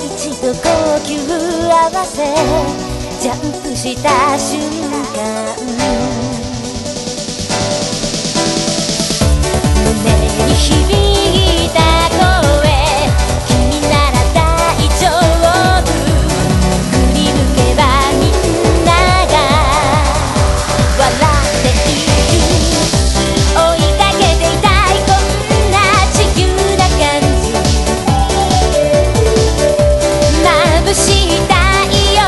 一度呼吸合わせジャンプした瞬間、胸に響いた声、君なら大丈夫、振り向けばみんなが笑っている、追いかけていたいこんな自由な感じ、眩しい太陽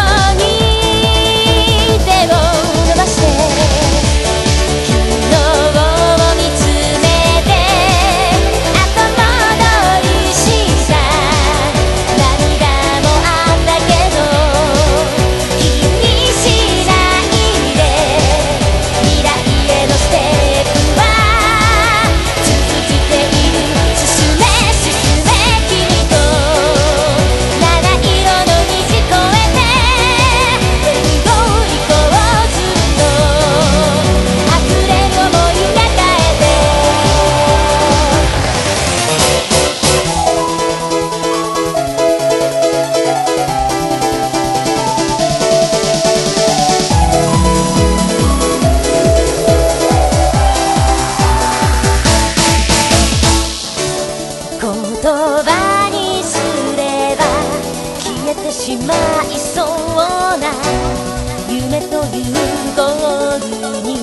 に手を伸ばして昨日を見つめて後戻りした涙もあったけど気にしないで、未来へのステップは続いている、進め進め君と七色の虹越えてレインボー行こう、ずっと溢れる想いが変えて言葉にすれば消えてしまいそうな夢というゴールに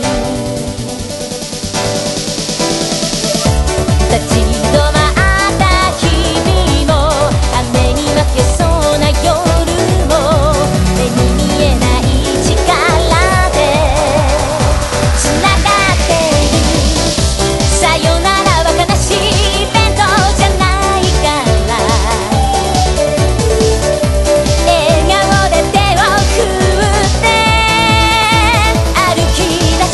立ち止まった日々も雨に負けそうな夜も目に見えない力でつながっている、さよならは悲しい弁当じゃないから笑顔で手を振って歩き出そう、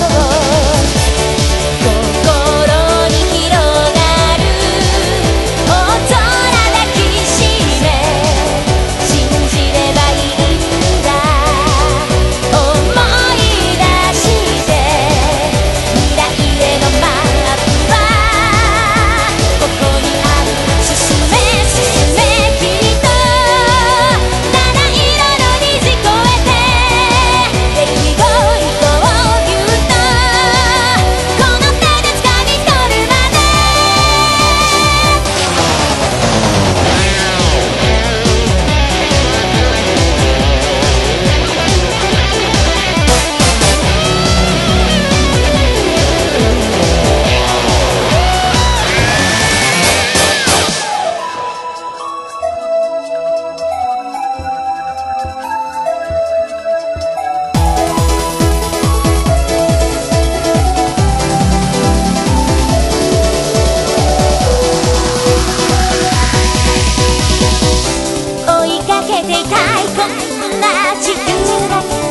心に広がる大空抱きしめ信じればいいんだ、思い出して未来へのマップはここにある、進め進め君と七色の虹越えてレインボー行こう、ぎゅっとこの手で掴み取るまで追いかけていたいこんな自由な